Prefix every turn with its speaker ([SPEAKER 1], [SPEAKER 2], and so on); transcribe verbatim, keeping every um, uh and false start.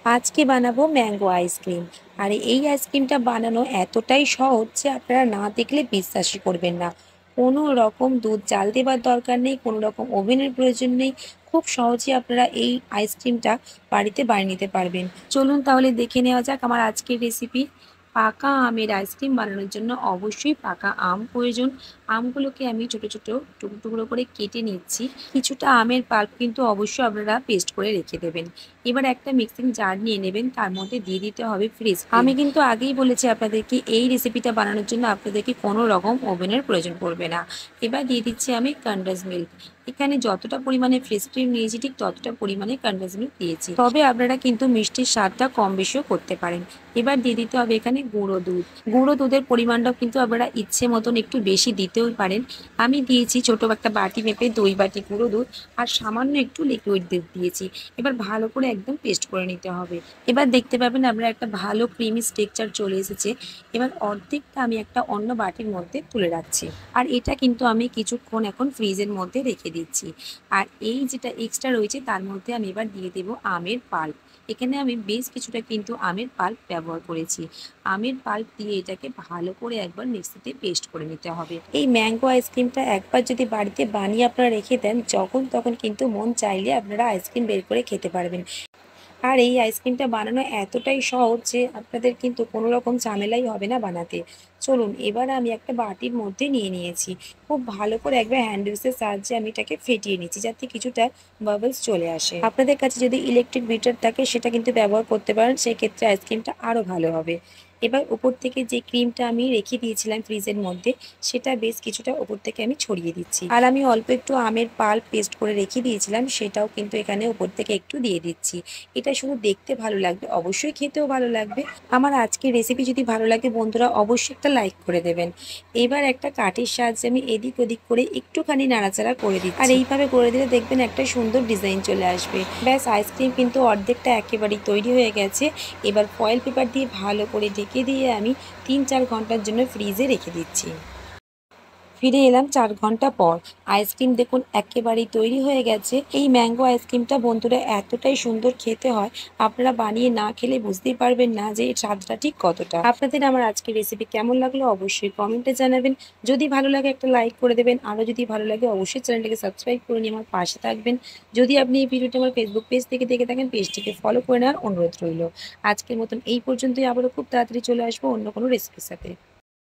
[SPEAKER 1] আজকে বানাবো mango ice cream. আর এই আইসক্রিমটা বানানো এতটাই সহজ যে আপনারা না দেখলে বিশ্বাসই করবেন না। কোনো রকম দুধ জাল দেবার দরকার নেই, কোনো রকম ওভেনের প্রয়োজন নেই। খুব সহজেই আপনারা এই আইসক্রিমটা বাড়িতে বানিয়ে নিতে পারবেন। চলুন তাহলে দেখে নেওয়া যাক আমার আজকের রেসিপি। পাকা আমের আইসক্রিম বানানোর জন্য অবশ্যই পাকা আম প্রয়োজন। আমগুলোকে আমি ছোট ছোট টুকরো টুকরো করে কেটে নিচ্ছি। কিছুটা আমের পাল্প কিন্তু অবশ্যই আপনারা পেস্ট করে রেখে দেবেন। এবার একটা মিক্সিং জার নিয়ে নেবেন, তার মধ্যে দিয়ে দিতে হবে ফ্রেশ ক্রিম। আমি কিন্তু আগেই বলেছি আপনাদেরকে এই রেসিপিটা বানানোর জন্য আপনাদেরকে কোনো রকম ওভেনের প্রয়োজন পড়বে না। এবার দিয়ে দিচ্ছি আমি কনডেন্স মিল্ক। এখানে যতটা পরিমাণে ফ্রেশ ক্রিম নিয়েছি ঠিক ততটা পরিমাণে কনডেন্স মিল্ক দিয়েছি, তবে আপনারা কিন্তু মিষ্টির স্বাদটা কম বেশিও করতে পারেন। এবার দিয়ে দিতে হবে এখানে গুঁড়ো দুধ। গুঁড়ো দুধের পরিমাণটাও কিন্তু আপনারা ইচ্ছে মতন একটু বেশি দিতেও পারেন। আমি দিয়েছি ছোট একটা বাটি মেপে দুই বাটি গুঁড়ো দুধ আর সামান্য একটু লিকুইড দুধ দিয়েছি। এবার ভালো করে একদম পেস্ট করে নিতে হবে। এবার দেখতে পাবেন আমরা একটা ভালো ক্রিমি স্ট্রাকচার চলে এসেছে। এবার অর্ধেকটা আমি একটা অন্য বাটির মধ্যে তুলে রাখছি, আর এটা কিন্তু আমি কিছুক্ষণ এখন ফ্রিজের মধ্যে রেখে দিচ্ছি। আর এই যেটা এক্সট্রা রয়েছে তার মধ্যে আমি এবার দিয়ে দেবো আমের পাল্প। এখানে আমি বেশ কিছুটা কিন্তু আমের পাল্প ব্যবহার করেছি। আমের পাল্প দিয়ে এটাকে ভালো করে একবার মিক্সিতে পেস্ট করে নিতে হবে। এই ম্যাঙ্গো আইসক্রিমটা একবার যদি বাড়িতে বানিয়ে আপনারা রেখে দেন, যখন তখন কিন্তু মন চাইলে আপনারা আইসক্রিম বের করে খেতে পারবেন। আর এই আইসক্রিমটা বানানো এতটাই সহজ যে আপনাদের কিন্তু কোনো রকম ঝামেলাই হবে না বানাতে। চলুন এবার আমি একটা বাটির মধ্যে নিয়ে নিয়েছি। খুব ভালো করে একবার হ্যান্ড উইক্সের সাহায্যে আমি এটাকে ফেটিয়ে নিচ্ছি যাতে কিছুটা বাবলস চলে আসে। আপনাদের কাছে যদি ইলেকট্রিক বিটার থাকে সেটা কিন্তু ব্যবহার করতে পারেন, সেক্ষেত্রে আইসক্রিমটা আরও ভালো হবে। এবার উপর থেকে যে ক্রিমটা আমি রেখে দিয়েছিলাম ফ্রিজের মধ্যে, সেটা বেশ কিছুটা উপর থেকে আমি ছড়িয়ে দিচ্ছি। আর আমি অল্প একটু আমের পাল্প পেস্ট করে রেখে দিয়েছিলাম, সেটাও কিন্তু এখানে উপর থেকে একটু দিয়ে দিচ্ছি। এটা শুধু দেখতে ভালো লাগবে, অবশ্যই খেতেও ভালো লাগবে। আমার আজকের রেসিপি যদি ভালো লাগে বন্ধুরা অবশ্যই একটা লাইক করে দেবেন। এবার একটা কাঠির সাহায্যে আমি এদিক ওদিক করে একটুখানি নাড়াচাড়া করে দিচ্ছি, আর এইভাবে করে দিলে দেখবেন একটা সুন্দর ডিজাইন চলে আসবে। ব্যাস আইসক্রিম কিন্তু অর্ধেকটা একেবারেই তৈরি হয়ে গেছে। এবার ফয়েল পেপার দিয়ে ভালো করে ঢেকে দিয়ে আমি তিন চার ঘন্টার জন্য ফ্রিজে রেখে দিচ্ছি। ফিরে এলাম চার ঘন্টা পর। আইসক্রিম দেখুন একেবারেই তৈরি হয়ে গেছে। এই ম্যাঙ্গো আইসক্রিমটা বন্ধুরা এতটাই সুন্দর খেতে হয়, আপনারা বানিয়ে না খেলে বুঝতেই পারবেন না যে এর স্বাদটা ঠিক কতটা। আপনাদের আমার আজকের রেসিপি কেমন লাগলো অবশ্যই কমেন্টে জানাবেন। যদি ভালো লাগে একটা লাইক করে দেবেন, আরও যদি ভালো লাগে অবশ্যই চ্যানেলটাকে সাবস্ক্রাইব করে নিয়ে আমার পাশে থাকবেন। যদি আপনি এই ভিডিওটি আমার ফেসবুক পেজ থেকে দেখে থাকেন, পেজটিকে ফলো করে নেওয়ার অনুরোধ রইল। আজকের মতন এই পর্যন্তই, আবারও খুব তাড়াতাড়ি চলে আসবো অন্য কোনো রেসিপির সাথে।